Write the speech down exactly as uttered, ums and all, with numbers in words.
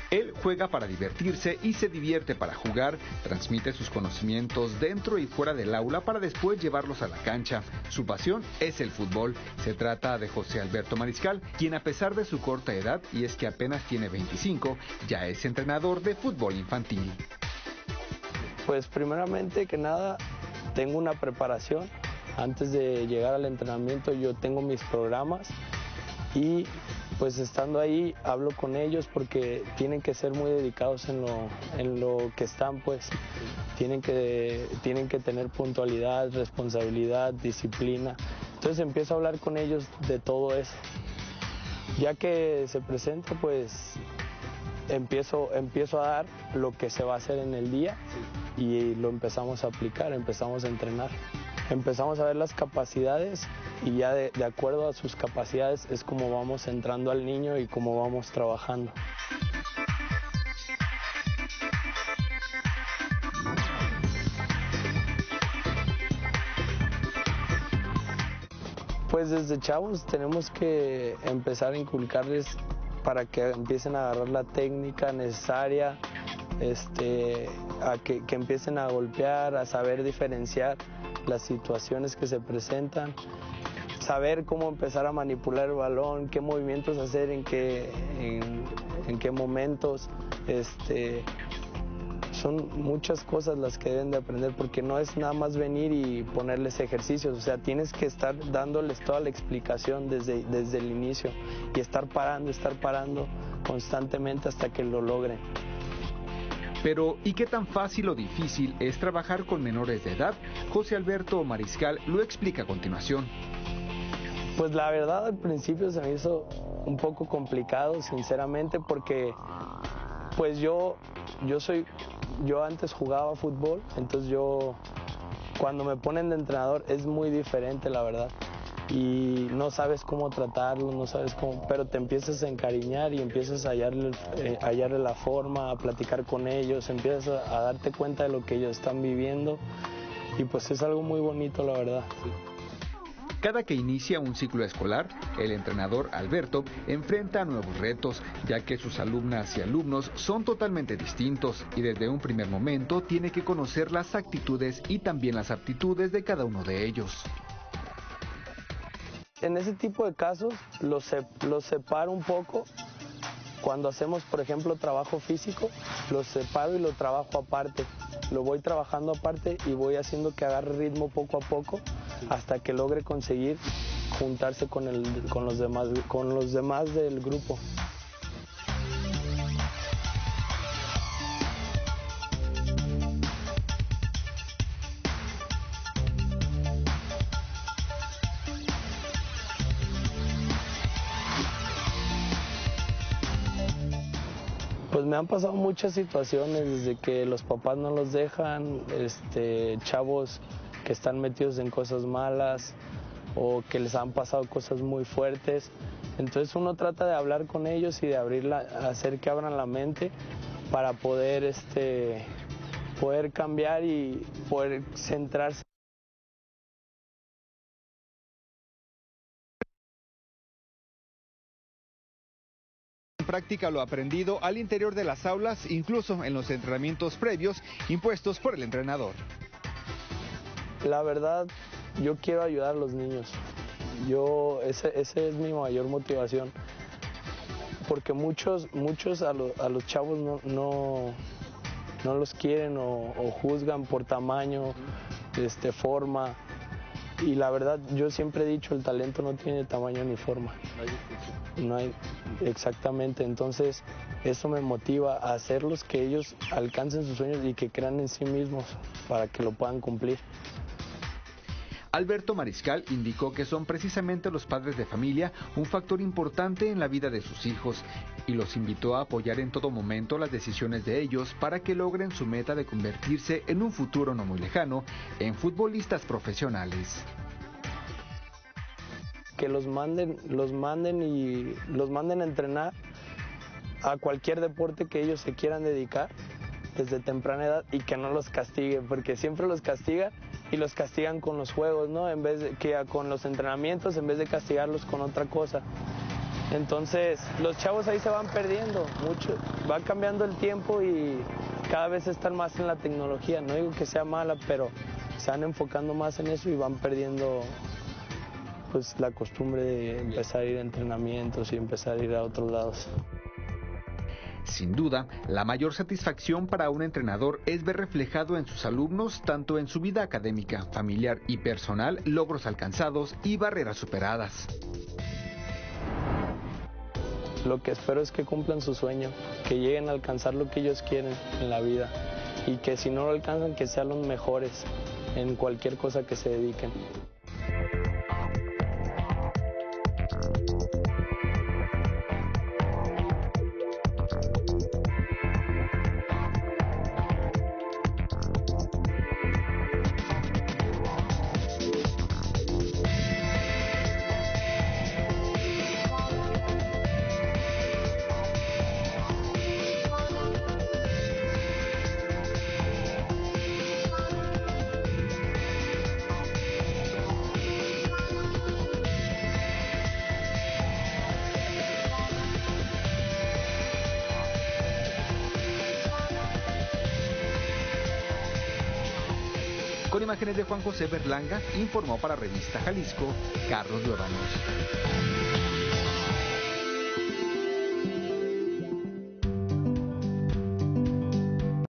Él juega para divertirse y se divierte para jugar, transmite sus conocimientos dentro y fuera del aula para después llevarlos a la cancha. Su pasión es el fútbol. Se trata de José Alberto Mariscal, quien a pesar de su corta edad, y es que apenas tiene veinticinco, ya es entrenador de fútbol infantil. Pues primeramente que nada, tengo una preparación. Antes de llegar al entrenamiento yo tengo mis programas y pues estando ahí hablo con ellos porque tienen que ser muy dedicados en lo, en lo que están, pues tienen que, tienen que tener puntualidad, responsabilidad, disciplina. Entonces empiezo a hablar con ellos de todo eso. Ya que se presenta, pues empiezo, empiezo a dar lo que se va a hacer en el día y lo empezamos a aplicar, empezamos a entrenar. Empezamos a ver las capacidades y ya de, de acuerdo a sus capacidades es como vamos entrando al niño y cómo vamos trabajando. Pues desde chavos tenemos que empezar a inculcarles para que empiecen a agarrar la técnica necesaria, este, a que, que empiecen a golpear, a saber diferenciar las situaciones que se presentan, saber cómo empezar a manipular el balón, qué movimientos hacer, en qué, en, en qué momentos. Este, son muchas cosas las que deben de aprender porque no es nada más venir y ponerles ejercicios, o sea, tienes que estar dándoles toda la explicación desde, desde el inicio y estar parando, estar parando constantemente hasta que lo logren. Pero, ¿y qué tan fácil o difícil es trabajar con menores de edad? José Alberto Mariscal lo explica a continuación. Pues la verdad al principio se me hizo un poco complicado, sinceramente, porque pues yo, yo soy, yo antes jugaba fútbol, entonces yo, cuando me ponen de entrenador es muy diferente, la verdad. Y no sabes cómo tratarlo, no sabes cómo, pero te empiezas a encariñar y empiezas a hallarle, eh, a hallarle la forma, a platicar con ellos, empiezas a, a darte cuenta de lo que ellos están viviendo y pues es algo muy bonito, la verdad. Cada que inicia un ciclo escolar, el entrenador Alberto enfrenta nuevos retos, ya que sus alumnas y alumnos son totalmente distintos y desde un primer momento tiene que conocer las actitudes y también las aptitudes de cada uno de ellos. En ese tipo de casos los, los separo un poco. Cuando hacemos, por ejemplo, trabajo físico, los separo y lo trabajo aparte. Lo voy trabajando aparte y voy haciendo que agarre ritmo poco a poco hasta que logre conseguir juntarse con, el, con, los, demás, con los demás del grupo. Pues me han pasado muchas situaciones, desde que los papás no los dejan, este, chavos que están metidos en cosas malas o que les han pasado cosas muy fuertes. Entonces uno trata de hablar con ellos y de abrirla, hacer que abran la mente para poder, este, poder cambiar y poder centrarse. Práctica lo aprendido al interior de las aulas, incluso en los entrenamientos previos impuestos por el entrenador. La verdad, yo quiero ayudar a los niños. Yo, ese, ese es mi mayor motivación. Porque muchos, muchos a, lo, a los chavos no, no, no los quieren o, o juzgan por tamaño, este, forma. Y la verdad, yo siempre he dicho, el talento no tiene tamaño ni forma. No hay distinción. No hay, exactamente. Entonces, eso me motiva a hacerlos que ellos alcancen sus sueños y que crean en sí mismos para que lo puedan cumplir. Alberto Mariscal indicó que son precisamente los padres de familia un factor importante en la vida de sus hijos y los invitó a apoyar en todo momento las decisiones de ellos para que logren su meta de convertirse en un futuro no muy lejano en futbolistas profesionales. Que los manden, los manden y los manden a entrenar a cualquier deporte que ellos se quieran dedicar desde temprana edad y que no los castiguen, porque siempre los castigan y los castigan con los juegos, ¿no? En vez de que con los entrenamientos, en vez de castigarlos con otra cosa. Entonces los chavos ahí se van perdiendo mucho, va cambiando el tiempo y cada vez están más en la tecnología. No digo que sea mala, pero se van enfocando más en eso y van perdiendo pues la costumbre de empezar a ir a entrenamientos y empezar a ir a otros lados. Sin duda, la mayor satisfacción para un entrenador es ver reflejado en sus alumnos, tanto en su vida académica, familiar y personal, logros alcanzados y barreras superadas. Lo que espero es que cumplan su sueño, que lleguen a alcanzar lo que ellos quieren en la vida y que si no lo alcanzan, que sean los mejores en cualquier cosa que se dediquen. Con imágenes de Juan José Berlanga, informó para Revista Jalisco, Carlos Luevano.